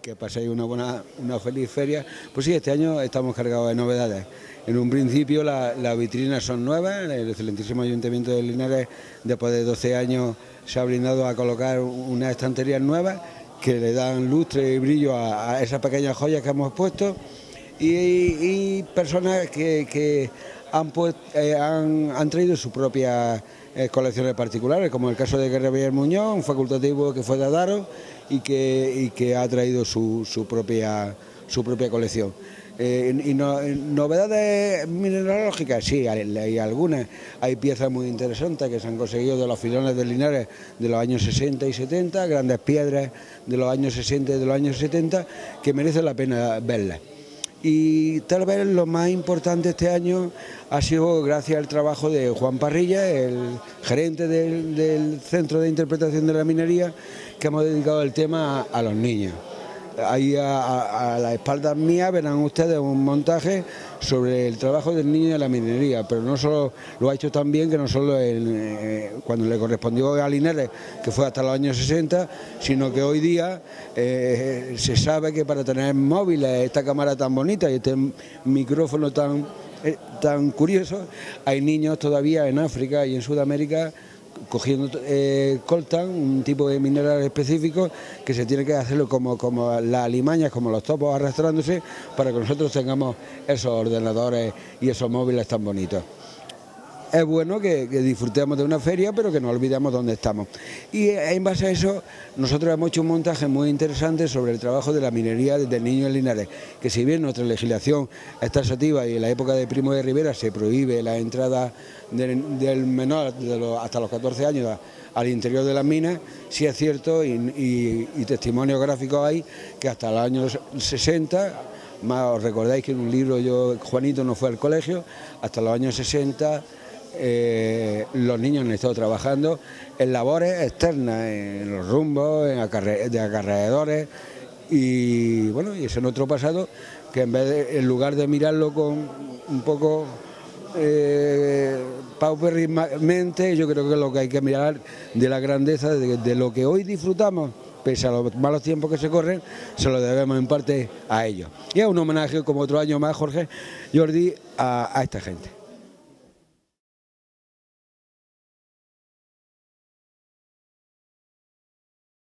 que paséis una feliz feria. Pues sí, este año estamos cargados de novedades. En un principio las vitrinas son nuevas, el excelentísimo Ayuntamiento de Linares, después de 12 años, se ha brindado a colocar unas estanterías nuevas que le dan lustre y brillo a esas pequeñas joyas que hemos puesto, y personas que han traído sus propias colecciones particulares, como el caso de Javier Muñoz, un facultativo que fue de Adaro y que ha traído su propia colección. Novedades mineralógicas, sí, hay algunas. Hay piezas muy interesantes que se han conseguido de los filones de Linares de los años 60 y 70, grandes piedras de los años 60 y de los años 70, que merece la pena verlas. Y tal vez lo más importante este año ha sido gracias al trabajo de Juan Parrilla, el gerente del Centro de Interpretación de la Minería, que hemos dedicado el tema a los niños. Ahí a las espaldas mías verán ustedes un montaje sobre el trabajo del niño en la minería, pero no solo lo ha hecho tan bien que no solo cuando le correspondió a Linares, que fue hasta los años 60, sino que hoy día se sabe que para tener móviles, esta cámara tan bonita y este micrófono tan curioso, hay niños todavía en África y en Sudamérica cogiendo coltan, un tipo de mineral específico que se tiene que hacerlo como las alimañas, como los topos arrastrándose, para que nosotros tengamos esos ordenadores y esos móviles tan bonitos. Es bueno que disfrutemos de una feria, pero que no olvidemos dónde estamos. Y en base a eso, nosotros hemos hecho un montaje muy interesante sobre el trabajo de la minería desde niños en Linares, que si bien nuestra legislación es taxativa y en la época de Primo de Rivera se prohíbe la entrada del menor hasta los 14 años al interior de las minas, sí es cierto, y testimonios gráficos hay, que hasta los años 60, más os recordáis que en un libro Juanito no fue al colegio, hasta los años 60... los niños han estado trabajando en labores externas, en los rumbos, de acarreadores, y bueno, y ese es nuestro pasado, que en lugar de mirarlo con un poco paupérrimamente, yo creo que es lo que hay que mirar de la grandeza de lo que hoy disfrutamos. Pese a los malos tiempos que se corren, se lo debemos en parte a ellos. Y es un homenaje, como otro año más, Jorge, Jordi, a esta gente.